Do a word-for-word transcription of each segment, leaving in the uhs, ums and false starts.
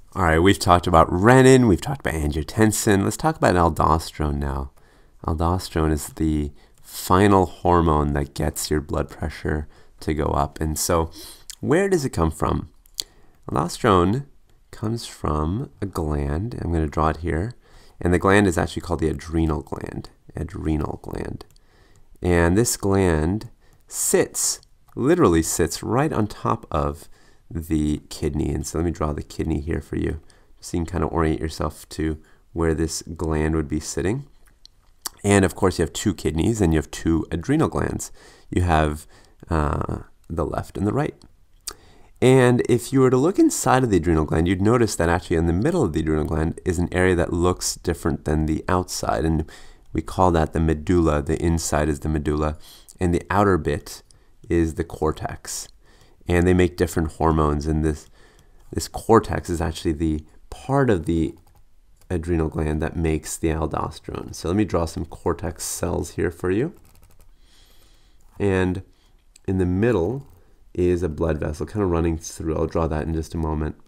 All right, we've talked about renin, we've talked about angiotensin. Let's talk about aldosterone now. Aldosterone is the final hormone that gets your blood pressure to go up. And so where does it come from? Aldosterone comes from a gland. I'm going to draw it here. And the gland is actually called the adrenal gland. Adrenal gland. And this gland sits, literally sits right on top of the kidney. And so let me draw the kidney here for you, so you can kind of orient yourself to where this gland would be sitting. And of course you have two kidneys and you have two adrenal glands. You have uh, the left and the right. And if you were to look inside of the adrenal gland, you'd notice that actually in the middle of the adrenal gland is an area that looks different than the outside. And we call that the medulla. The inside is the medulla. And the outer bit is the cortex. And they make different hormones. And this, this cortex is actually the part of the adrenal gland that makes the aldosterone. So let me draw some cortex cells here for you. And in the middle is a blood vessel kind of running through. I'll draw that in just a moment.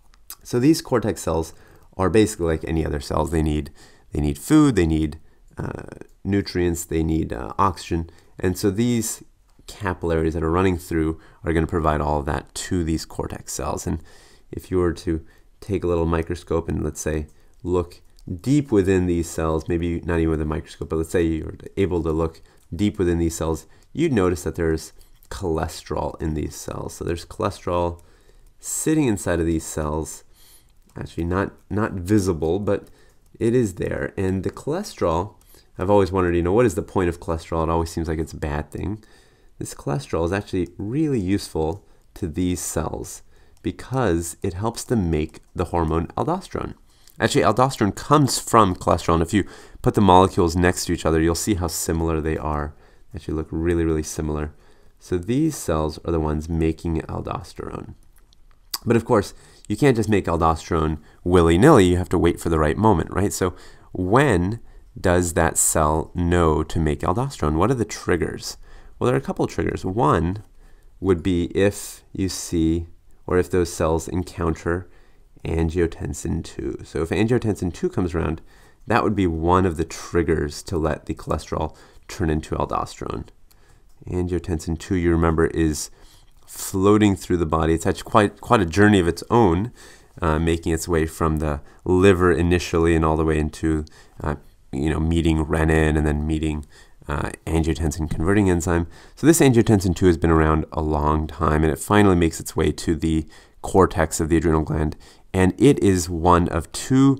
So these cortex cells are basically like any other cells. They need, they need food, they need uh, nutrients, they need uh, oxygen. And so these capillaries that are running through are going to provide all of that to these cortex cells. And if you were to take a little microscope and let's say look deep within these cells, maybe not even with a microscope, but let's say you're able to look deep within these cells, you'd notice that there's cholesterol in these cells. So there's cholesterol sitting inside of these cells, actually not, not visible, but it is there. And the cholesterol, I've always wondered, you know, what is the point of cholesterol? It always seems like it's a bad thing. This cholesterol is actually really useful to these cells because it helps them make the hormone aldosterone. Actually, aldosterone comes from cholesterol, and if you put the molecules next to each other, you'll see how similar they are. They actually look really, really similar. So these cells are the ones making aldosterone. But of course, you can't just make aldosterone willy-nilly. You have to wait for the right moment, right? So when does that cell know to make aldosterone? What are the triggers? Well, there are a couple of triggers. One would be if you see, or if those cells encounter angiotensin two. So if angiotensin two comes around, that would be one of the triggers to let the cholesterol turn into aldosterone. Angiotensin two, you remember, is floating through the body. It's actually quite, quite a journey of its own, uh, making its way from the liver initially and all the way into, uh, you know, meeting renin and then meeting uh, angiotensin converting enzyme. So this angiotensin two has been around a long time, and it finally makes its way to the cortex of the adrenal gland, and it is one of two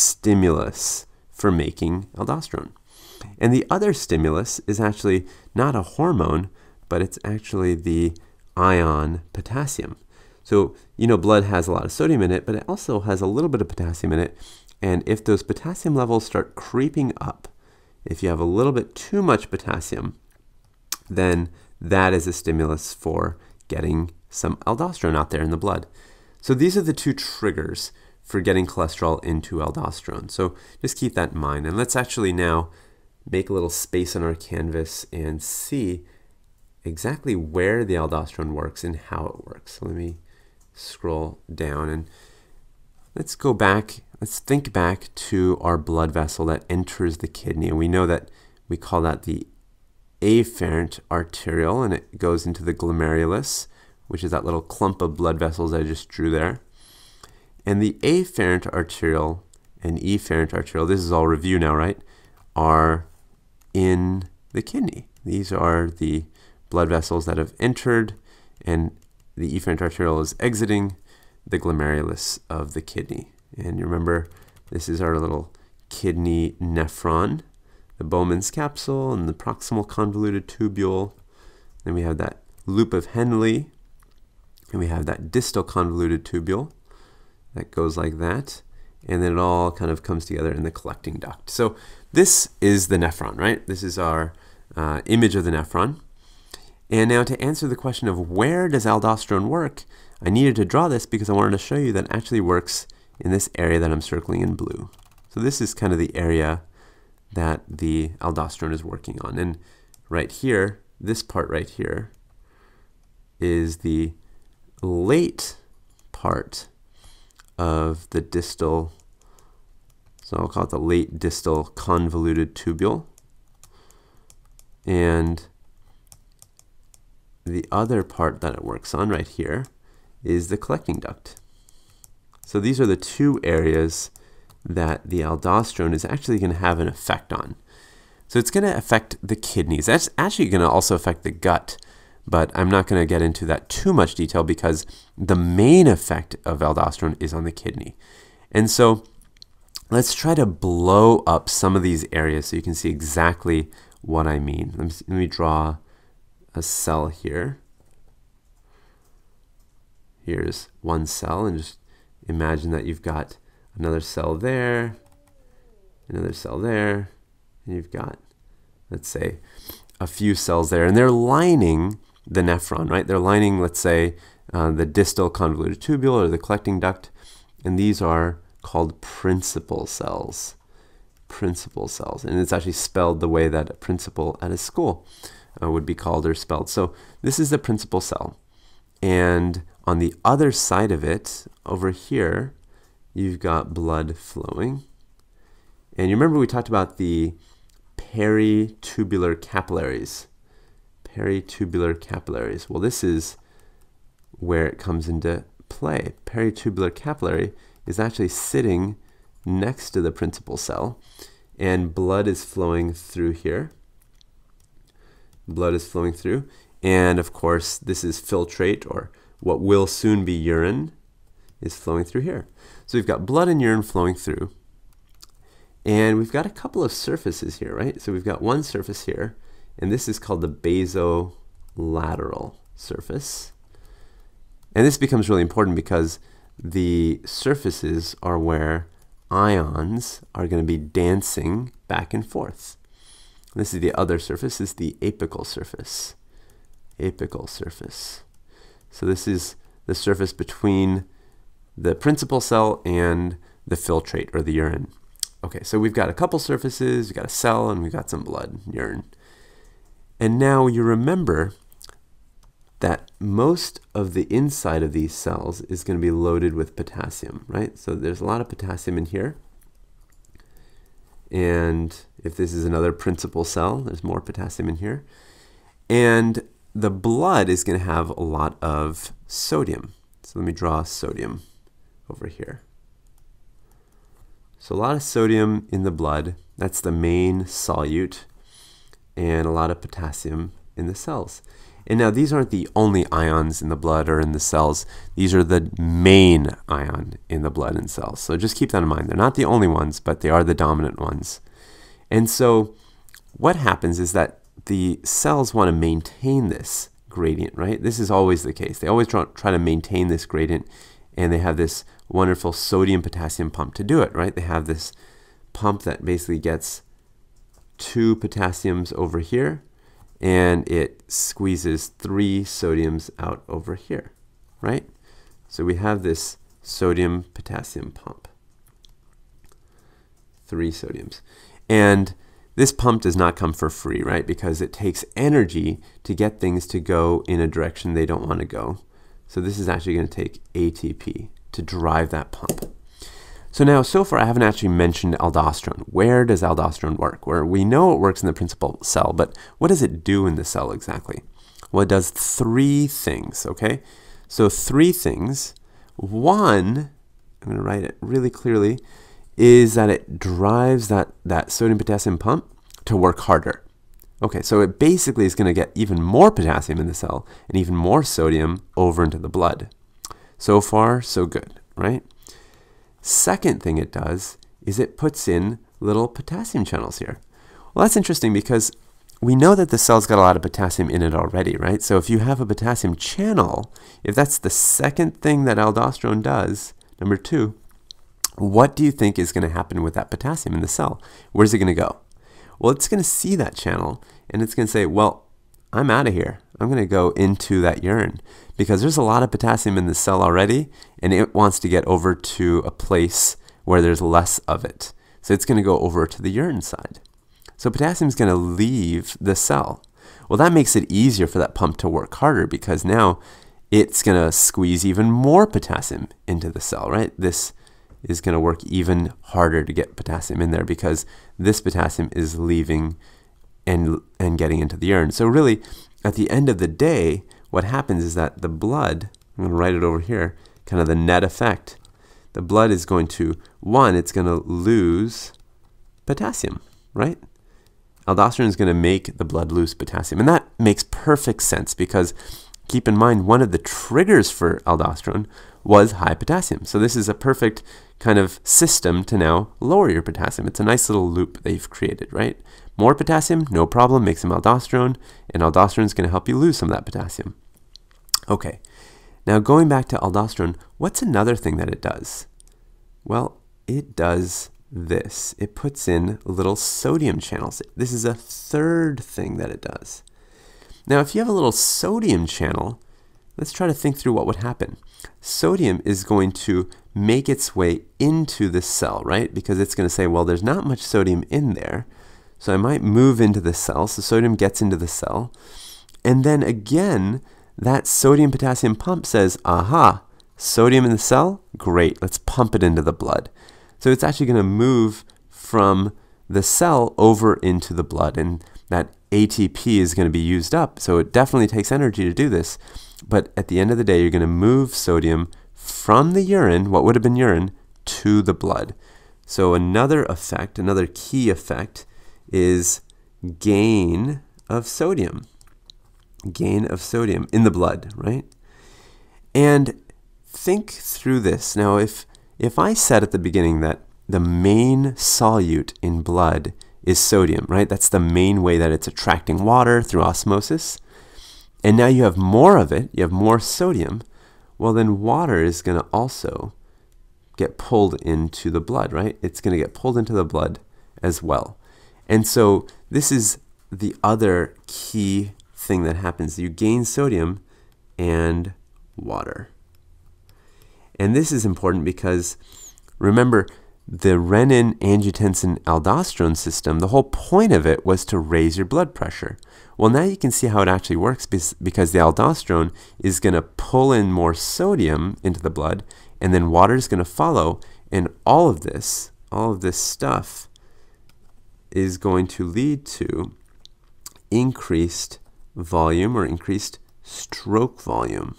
stimulus for making aldosterone. And the other stimulus is actually not a hormone, but it's actually the ion potassium. So, you know, blood has a lot of sodium in it, but it also has a little bit of potassium in it. And if those potassium levels start creeping up, if you have a little bit too much potassium, then that is a stimulus for getting some aldosterone out there in the blood. So these are the two triggers for getting cholesterol into aldosterone. So just keep that in mind. And let's actually now make a little space on our canvas and see exactly where the aldosterone works and how it works. So let me scroll down and let's go back. Let's think back to our blood vessel that enters the kidney. And we know that we call that the afferent arteriole, and it goes into the glomerulus, which is that little clump of blood vessels I just drew there. And the afferent arteriole and efferent arteriole, this is all review now, right, are in the kidney. These are the blood vessels that have entered, and the efferent arteriole is exiting the glomerulus of the kidney. And you remember, this is our little kidney nephron, the Bowman's capsule and the proximal convoluted tubule. Then we have that loop of Henle, and we have that distal convoluted tubule that goes like that. And then it all kind of comes together in the collecting duct. So this is the nephron, right? This is our uh, image of the nephron. And now to answer the question of where does aldosterone work, I needed to draw this because I wanted to show you that it actually works in this area that I'm circling in blue. So this is kind of the area that the aldosterone is working on. And right here, this part right here is the late part of the distal, so I'll call it the late distal convoluted tubule. And the other part that it works on right here is the collecting duct. So these are the two areas that the aldosterone is actually going to have an effect on. So it's going to affect the kidneys. That's actually going to also affect the gut, but I'm not going to get into that too much detail because the main effect of aldosterone is on the kidney. And so let's try to blow up some of these areas so you can see exactly what I mean. Let me, see, let me draw a cell here. Here's one cell, and just imagine that you've got another cell there, another cell there, and you've got, let's say, a few cells there, and they're lining the nephron, right? They're lining, let's say, uh, the distal convoluted tubule or the collecting duct, and these are called principal cells. Principal cells, and it's actually spelled the way that a principal at a school uh, would be called or spelled. So this is the principal cell, and on the other side of it, over here, you've got blood flowing. And you remember we talked about the peritubular capillaries. Peritubular capillaries. Well, this is where it comes into play. Peritubular capillary is actually sitting next to the principal cell, and blood is flowing through here. Blood is flowing through, and of course, this is filtrate, or what will soon be urine, is flowing through here. So we've got blood and urine flowing through, and we've got a couple of surfaces here, right? So we've got one surface here, and this is called the basolateral surface. And this becomes really important because the surfaces are where ions are going to be dancing back and forth. This is the other surface, this is the apical surface. Apical surface. So this is the surface between the principal cell and the filtrate, or the urine. Okay, so we've got a couple surfaces, we've got a cell, and we've got some blood, urine. And now you remember that most of the inside of these cells is going to be loaded with potassium, right? So there's a lot of potassium in here. And if this is another principal cell, there's more potassium in here. And the blood is going to have a lot of sodium. So let me draw sodium over here. So a lot of sodium in the blood, that's the main solute, and a lot of potassium in the cells. And now these aren't the only ions in the blood or in the cells. These are the main ion in the blood and cells. So just keep that in mind. They're not the only ones, but they are the dominant ones. And so what happens is that the cells want to maintain this gradient, right? This is always the case. They always try, try to maintain this gradient, and they have this wonderful sodium-potassium pump to do it, right? They have this pump that basically gets two potassiums over here, and it squeezes three sodiums out over here, right? So we have this sodium-potassium pump. Three sodiums. And this pump does not come for free, right? Because it takes energy to get things to go in a direction they don't want to go. So this is actually going to take A T P to drive that pump. So now, so far, I haven't actually mentioned aldosterone. Where does aldosterone work? Where we know it works in the principal cell, but what does it do in the cell exactly? Well, it does three things, okay? So three things. One, I'm going to write it really clearly, is that it drives that, that sodium-potassium pump to work harder. Okay, so it basically is going to get even more potassium in the cell and even more sodium over into the blood. So far, so good, right? Second thing it does is it puts in little potassium channels here. Well, that's interesting because we know that the cell's got a lot of potassium in it already, right? So if you have a potassium channel, if that's the second thing that aldosterone does, number two, what do you think is going to happen with that potassium in the cell? Where's it going to go? Well, it's going to see that channel, and it's going to say, well, I'm out of here. I'm going to go into that urine because there's a lot of potassium in the cell already, and it wants to get over to a place where there's less of it. So it's going to go over to the urine side. So potassium is going to leave the cell. Well, that makes it easier for that pump to work harder because now it's going to squeeze even more potassium into the cell, right? This is going to work even harder to get potassium in there because this potassium is leaving and, and getting into the urine. So really, at the end of the day, what happens is that the blood, I'm going to write it over here, kind of the net effect, the blood is going to, one, it's going to lose potassium, right? Aldosterone is going to make the blood lose potassium. And that makes perfect sense because keep in mind, one of the triggers for aldosterone was high potassium. So this is a perfect kind of system to now lower your potassium. It's a nice little loop that you've created, right? More potassium, no problem, make some aldosterone, and aldosterone is going to help you lose some of that potassium. Okay, now going back to aldosterone, what's another thing that it does? Well, it does this. It puts in little sodium channels. This is a third thing that it does. Now, if you have a little sodium channel, let's try to think through what would happen. Sodium is going to make its way into the cell, right? Because it's going to say, well, there's not much sodium in there, so I might move into the cell. So sodium gets into the cell. And then again, that sodium-potassium pump says, aha, sodium in the cell? Great, let's pump it into the blood. So it's actually going to move from the cell over into the blood, and that A T P is going to be used up. So it definitely takes energy to do this. But at the end of the day, you're going to move sodium from the urine, what would have been urine, to the blood. So another effect, another key effect, is gain of sodium. Gain of sodium in the blood, right? And think through this. Now, if, if I said at the beginning that the main solute in blood is sodium, right? That's the main way that it's attracting water through osmosis. And now you have more of it, you have more sodium, well then water is going to also get pulled into the blood, right? It's going to get pulled into the blood as well. And so this is the other key thing that happens. You gain sodium and water. And this is important because because remember, the renin-angiotensin-aldosterone system, the whole point of it was to raise your blood pressure. Well, now you can see how it actually works because the aldosterone is going to pull in more sodium into the blood, and then water is going to follow, and all of this, all of this stuff is going to lead to increased volume or increased stroke volume.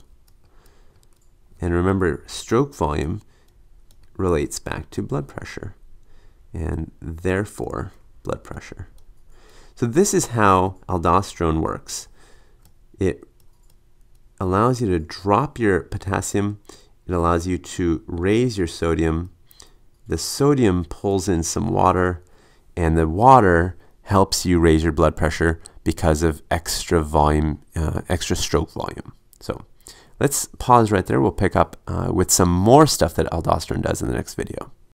And remember, stroke volume relates back to blood pressure, and therefore blood pressure. So this is how aldosterone works. It allows you to drop your potassium. It allows you to raise your sodium. The sodium pulls in some water, and the water helps you raise your blood pressure because of extra volume, uh, extra stroke volume. So let's pause right there. We'll pick up uh, with some more stuff that aldosterone does in the next video.